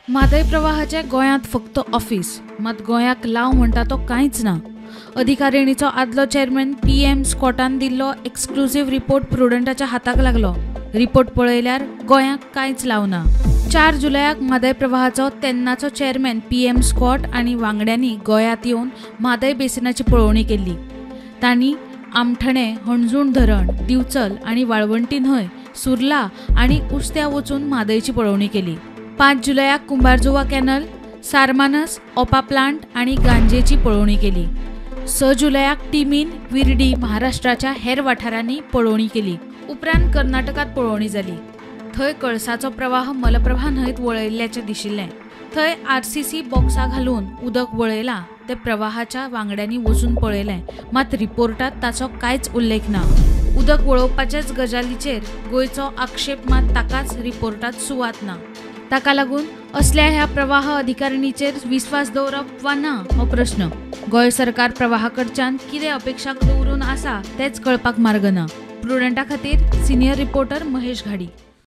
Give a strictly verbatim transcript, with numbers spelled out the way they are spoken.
म्हादय प्रवाहाचे गोंयांत फक्त ऑफिस, मात गोंयाक लाव म्हणटा तो कांयच ना। अधिकारिणीचो आदलो चेअरमॅन पी एम स्कॉटान दिल्लो एक्सक्लुझिव्ह रिपोर्ट प्रुडंटाच्या हाताक लागलो। रिपोर्ट पळयल्यार गोंयाक कांयच लाव ना। चार जुलयाक म्हादय प्रवाहाचो तेन्नाचो चेअरमॅन पी एम स्कॉट आनी वांगड्यांनी गोंयांत येवन म्हादय बेसिनाची पळोवणी केली। तांणी आमठणे, हणजूण धरण, दिवचल आनी वाळवंटी न्हंय, सुर्ला आनी उस्त्या वचून म्हादयची पळोवणी केली। पांच जुलयाक कुंभारजुवा कॅनल, सारमानस, ओपा प्लांट आनी गांजेची पळोवणी केली। स जुलयाक तिमीन, विर्डी, महाराष्ट्राच्या हेर वाठारांनी पळोवणी केली। उपरांत कर्नाटकात पळोवणी जाली। थंय कळसाचो प्रवाह मलप्रभा न्हंयत वळयल्ल्याचें दिशिल्लें। थंय आर सी सी बॉक्सां घालून उदक वळयलां ते प्रवाहाच्या वांगड्यांनी वचून पळयलें, मात रिपोर्टांत ताचो कांयच उल्लेख ना। उदक वळोवपाचेच गजालीचेर गोंयचो आक्षेप, मात ताकाच रिपोर्टांत सुवात ना। ताका लागून असल्या ह्या प्रवाह अधिकारिणीचेर विस्वास दवरप वा ना हो प्रश्न। गोंय सरकार प्रवाहा कडच्यान कितें अपेक्षा दवरून आसा तेच कळपाक मार्ग ना। प्रुडंटा खातीर सिनियर रिपोर्टर महेश घाडी।